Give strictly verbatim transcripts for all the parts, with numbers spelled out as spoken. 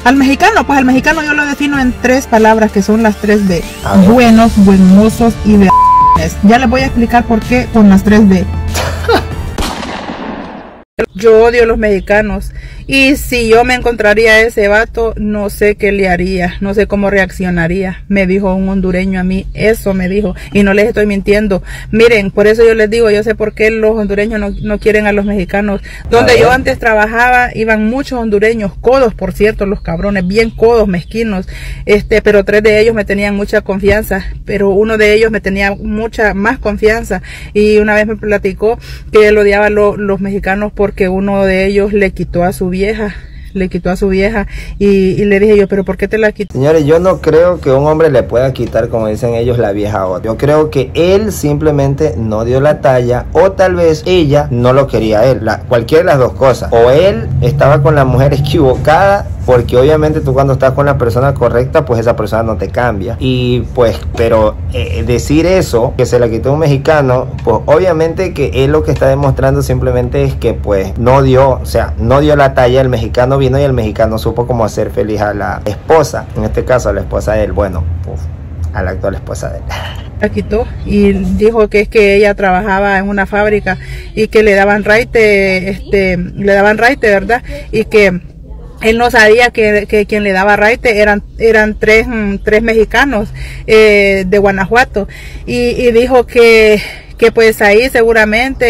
Al mexicano, pues al mexicano yo lo defino en tres palabras que son las tres B. Buenos, buenosos y de. Ya les voy a explicar por qué con las tres B. Yo odio a los mexicanos y si yo me encontraría a ese vato, no sé qué le haría, no sé cómo reaccionaría. Me dijo un hondureño a mí, eso me dijo, y no les estoy mintiendo. Miren, por eso yo les digo, yo sé por qué los hondureños no, no quieren a los mexicanos. Donde yo antes trabajaba, iban muchos hondureños, codos por cierto, los cabrones, bien codos, mezquinos, este, pero tres de ellos me tenían mucha confianza, pero uno de ellos me tenía mucha más confianza, y una vez me platicó que él odiaba a lo, los mexicanos porque uno de ellos le quitó a su vieja, le quitó a su vieja y, y le dije yo, pero ¿por qué te la quitó? Señores, yo no creo que un hombre le pueda quitar, como dicen ellos, la vieja a otro. Yo creo que él simplemente no dio la talla, o tal vez ella no lo quería a él, la, cualquiera de las dos cosas, o él estaba con la mujer equivocada, porque obviamente tú cuando estás con la persona correcta, pues esa persona no te cambia, y pues, pero eh, decir eso, que se la quitó un mexicano, pues obviamente que él lo que está demostrando simplemente es que pues no dio, o sea, no dio la talla. El mexicano vino y el mexicano supo cómo hacer feliz a la esposa, en este caso a la esposa de él, bueno, uf, a la actual esposa de él. La quitó y dijo que es que ella trabajaba en una fábrica y que le daban raite, este, le daban raite, ¿verdad? Y que él no sabía que, que quien le daba raite eran, eran tres, tres mexicanos eh, de Guanajuato, y, y dijo que que pues ahí seguramente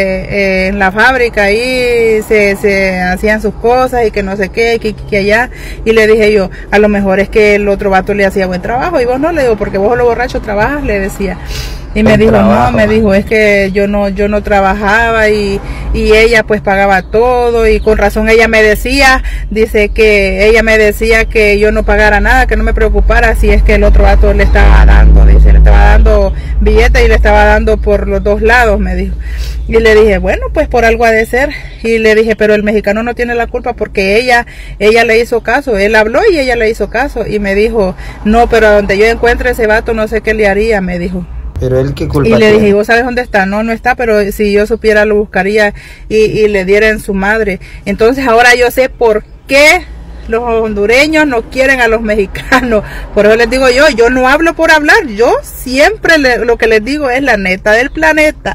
eh, en la fábrica ahí se, se hacían sus cosas y que no sé qué, que, que allá, y le dije yo, a lo mejor es que el otro vato le hacía buen trabajo y vos no, le digo, porque vos lo borracho trabajas, le decía. Y me dijo, no, me dijo, es que yo no, yo no trabajaba y, y ella pues pagaba todo, y con razón ella me decía, dice que ella me decía que yo no pagara nada, que no me preocupara si es que el otro vato le estaba dando, dice, le estaba dando billetes y le estaba dando por los dos lados, me dijo. Y le dije, bueno, pues por algo ha de ser. Y le dije, pero el mexicano no tiene la culpa porque ella, ella le hizo caso, él habló y ella le hizo caso. Y me dijo, no, pero a donde yo encuentre ese vato no sé qué le haría, me dijo. Pero él, ¿qué culpa y le tiene? dije, ¿vos sabes dónde está? No, no está, pero si yo supiera lo buscaría y, y le diera en su madre. Entonces ahora yo sé por qué los hondureños no quieren a los mexicanos. Por eso les digo yo, yo no hablo por hablar, yo siempre le, lo que les digo es la neta del planeta.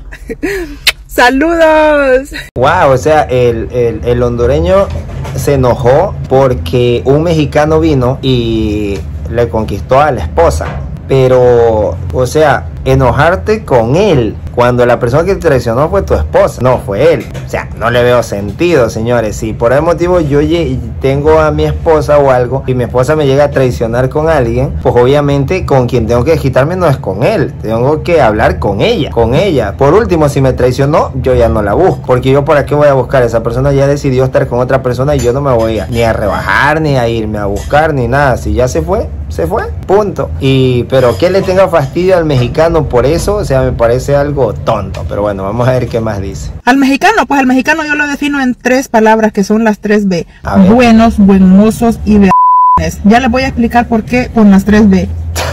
¡Saludos! Wow, o sea, el, el, el hondureño se enojó porque un mexicano vino y le conquistó a la esposa. Pero, o sea, enojarte con él cuando la persona que te traicionó fue tu esposa, no fue él. O sea, no le veo sentido, señores. Si por algún motivo yo tengo a mi esposa o algo y mi esposa me llega a traicionar con alguien, pues obviamente con quien tengo que desquitarme no es con él, tengo que hablar con ella, con ella. Por último, si me traicionó, yo ya no la busco, porque yo para qué voy a buscar, esa persona ya decidió estar con otra persona y yo no me voy a, ni a rebajar, ni a irme a buscar, ni nada. Si ya se fue, se fue, punto. Y pero que le tenga fastidio al mexicano por eso, o sea, me parece algo tonto. Pero bueno, vamos a ver qué más dice. Al mexicano, pues al mexicano yo lo defino en tres palabras que son las tres B. Buenos, buenosos y de. Ya les voy a explicar por qué con las tres B.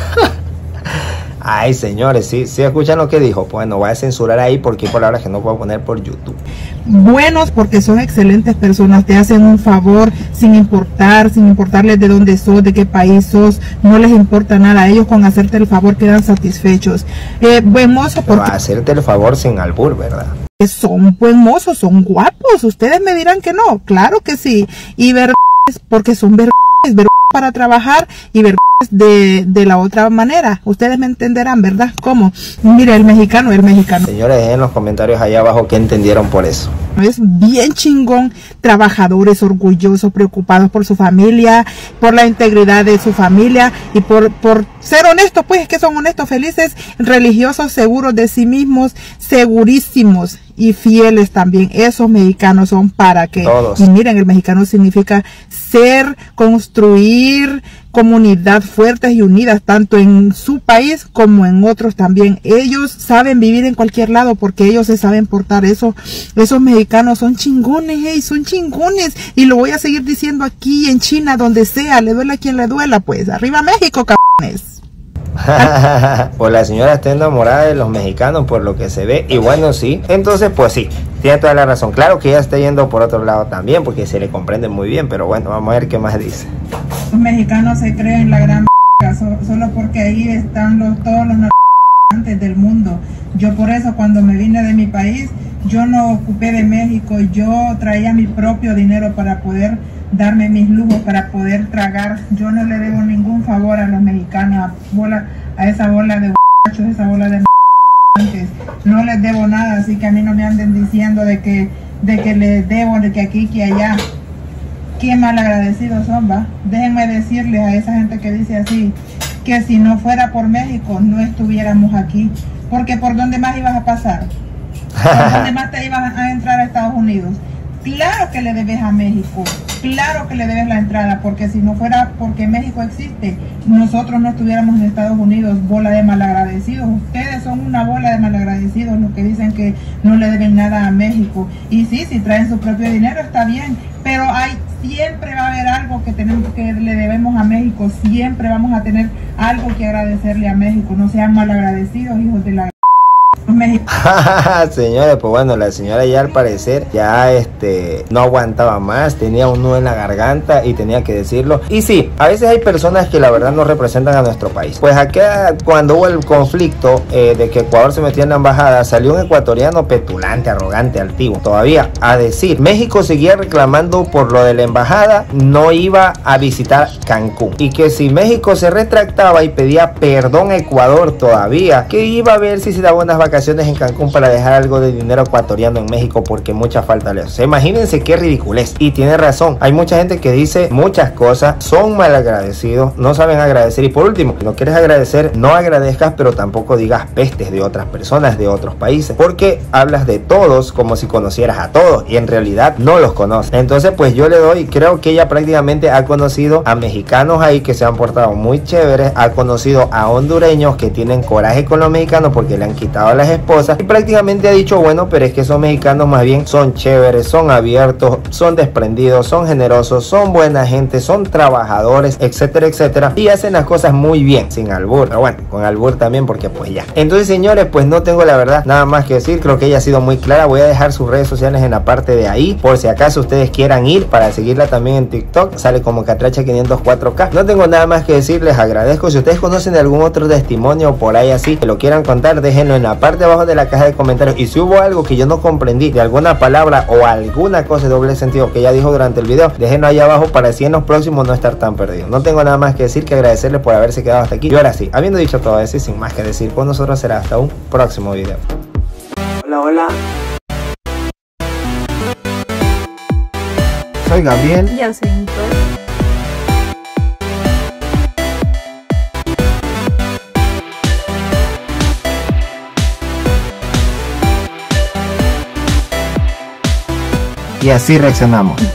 Ay, señores, sí, sí escuchan lo que dijo. Bueno, voy a censurar ahí porque hay palabras que no puedo poner por YouTube. Buenos porque son excelentes personas, te hacen un favor sin importar, sin importarles de dónde sos, de qué país sos, no les importa nada. Ellos con hacerte el favor quedan satisfechos. Eh, buen mozo porque... Pero hacerte el favor sin albur, ¿verdad? Son buen mozos, son guapos. Ustedes me dirán que no, claro que sí. Y verdad porque son verdades, verdades para trabajar y verdades de, de la otra manera. Ustedes me entenderán, ¿verdad? ¿Cómo? Mire, el mexicano, el mexicano. Señores, dejen en los comentarios allá abajo qué entendieron por eso. Es bien chingón, trabajadores, orgullosos, preocupados por su familia, por la integridad de su familia y por, por ser honestos, pues es que son honestos, felices, religiosos, seguros de sí mismos, segurísimos y fieles también. Esos mexicanos son para que... Todos. Y miren, el mexicano significa ser, construir comunidad fuertes y unidas, tanto en su país como en otros también. Ellos saben vivir en cualquier lado porque ellos se saben portar. Eso, esos mexicanos son chingones, hey, son chingones. Y lo voy a seguir diciendo aquí en China, donde sea, le duela a quien le duela, pues. Arriba México, cabrones. Pues la señora está enamorada de los mexicanos por lo que se ve. Y bueno, sí. Entonces, pues sí. tiene toda la razón. Claro que ella está yendo por otro lado también, porque se le comprende muy bien, pero bueno, vamos a ver qué más dice. Los mexicanos se creen la gran solo porque ahí están los, todos los narcotraficantes del mundo. Yo por eso cuando me vine de mi país, yo no ocupé de México, yo traía mi propio dinero para poder darme mis lujos, para poder tragar. Yo no le debo ningún favor a los mexicanos, a, bola, a esa bola de borrachos, esa bola de antes. No les debo nada, así que a mí no me anden diciendo de que, de que les debo, de que aquí, que allá. Qué mal agradecidos son, va. Déjenme decirles a esa gente que dice así, que si no fuera por México no estuviéramos aquí, porque ¿por dónde más ibas a pasar? ¿Por dónde más te ibas a entrar a Estados Unidos? Claro que le debes a México, claro que le debes la entrada, porque si no fuera porque México existe, nosotros no estuviéramos en Estados Unidos. Bola de malagradecidos, ustedes son una bola de malagradecidos los que dicen que no le deben nada a México. Y sí, si traen su propio dinero está bien, pero hay siempre va a haber algo que tenemos que le debemos a México, siempre vamos a tener algo que agradecerle a México. No sean malagradecidos, hijos de la señores, pues bueno, la señora ya al parecer ya este no aguantaba más, tenía un nudo en la garganta y tenía que decirlo. Y sí, a veces hay personas que la verdad no representan a nuestro país. Pues acá cuando hubo el conflicto eh, de que Ecuador se metió en la embajada, salió un ecuatoriano petulante, arrogante, altivo todavía a decir México seguía reclamando por lo de la embajada, no iba a visitar Cancún, y que si México se retractaba y pedía perdón a Ecuador todavía, que iba a ver si se daba unas vacaciones en Cancún para dejar algo de dinero ecuatoriano en México, porque mucha falta le hace. Imagínense qué ridiculez. Y tiene razón, hay mucha gente que dice muchas cosas, son malagradecidos, no saben agradecer. Y por último, si no quieres agradecer, no agradezcas, pero tampoco digas pestes de otras personas, de otros países, porque hablas de todos como si conocieras a todos y en realidad no los conoces. Entonces pues yo le doy, creo que ella prácticamente ha conocido a mexicanos ahí que se han portado muy chéveres, ha conocido a hondureños que tienen coraje con los mexicanos porque le han quitado a las esposas, y prácticamente ha dicho, bueno, pero es que esos mexicanos más bien son chéveres, son abiertos, son desprendidos, son generosos, son buena gente, son trabajadores, etcétera, etcétera, y hacen las cosas muy bien, sin albur, pero bueno, con albur también, porque pues ya. Entonces señores, pues no tengo la verdad nada más que decir, creo que ella ha sido muy clara. Voy a dejar sus redes sociales en la parte de ahí, por si acaso ustedes quieran ir para seguirla también en TikTok, sale como Catracha quinientos cuatro K. No tengo nada más que decir, les agradezco. Si ustedes conocen algún otro testimonio por ahí así, que lo quieran contar, déjenlo en la parte de abajo de la caja de comentarios. Y si hubo algo que yo no comprendí de alguna palabra o alguna cosa de doble sentido que ella dijo durante el video, déjenlo ahí abajo para así en los próximos no estar tan perdido. No tengo nada más que decir que agradecerles por haberse quedado hasta aquí. Y ahora sí, habiendo dicho todo eso y sin más que decir, pues nosotros será hasta un próximo video. Hola, hola. Soy Gabriel. Yo soy Nicole. Y así reaccionamos.